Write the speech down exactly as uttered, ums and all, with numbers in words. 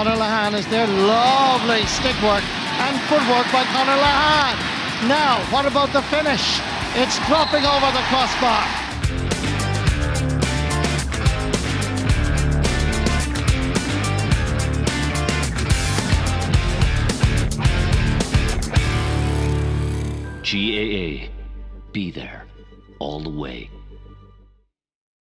Conor Lehane is there. Lovely stick work and footwork by Conor Lehane. Now, what about the finish? It's dropping over the crossbar. G A A, be there all the way.